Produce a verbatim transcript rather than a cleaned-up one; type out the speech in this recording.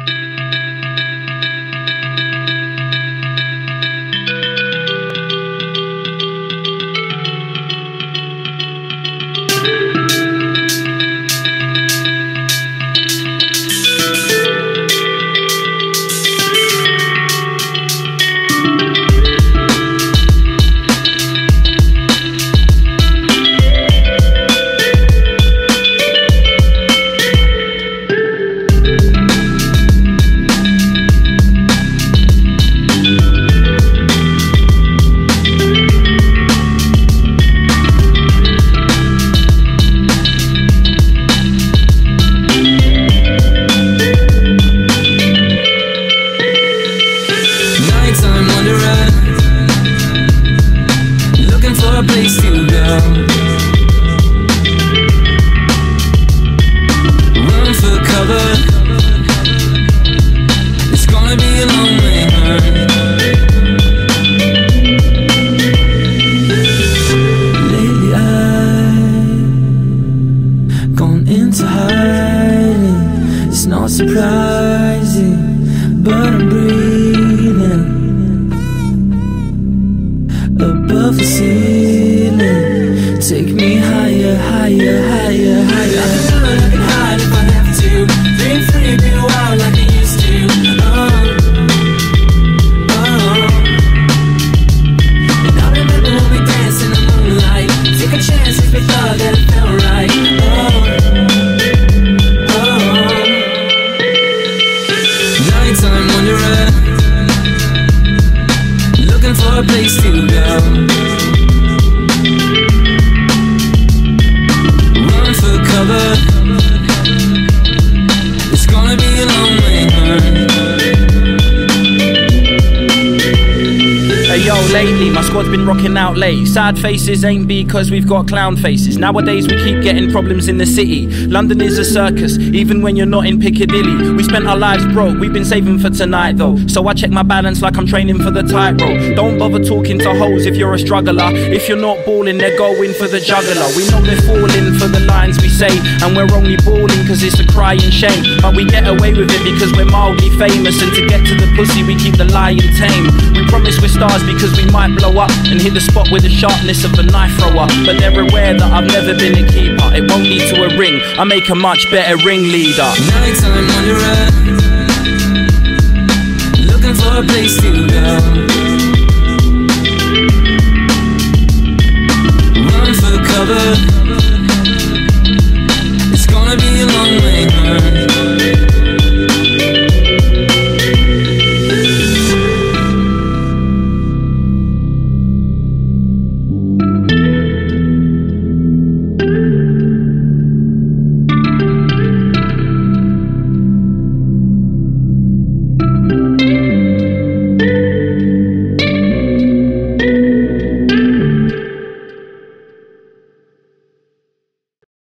a place to go. Run for cover. It's gonna be a long way home. Lately I've gone into hiding. It's not surprising, but I'm breathing above the ceiling. Take me higher, higher, higher, higher. I can run, I can hide if I have to. Dream free, be wild like I used to. Oh, oh. And I remember when we danced in the moonlight. Take a chance if we thought that it felt right. Oh, oh. Nighttime wanderer, looking for a place to go. Run for cover. It's gonna be a long way home. Hey yo, lately my squad's been rocking out late. Sad faces ain't because we've got clown faces. Nowadays we keep getting problems in the city. London is a circus, even when you're not in Piccadilly. We spent our lives broke, we've been saving for tonight though. So I check my balance like I'm training for the tightrope. Don't bother talking to hoes if you're a struggler. If you're not balling, they're going for the juggler. We know they're falling for the lines we say, and we're only balling cause it's a crying shame. But we get away with it because we're mildly famous, and to get to the pussy we keep the lion tame. We promise we're stars because we might blow up and hit the spot with the sharpness of a knife thrower. But they're aware that I've never been a keeper. It won't lead to a ring, I make a much better ringleader. Nighttime wanderer,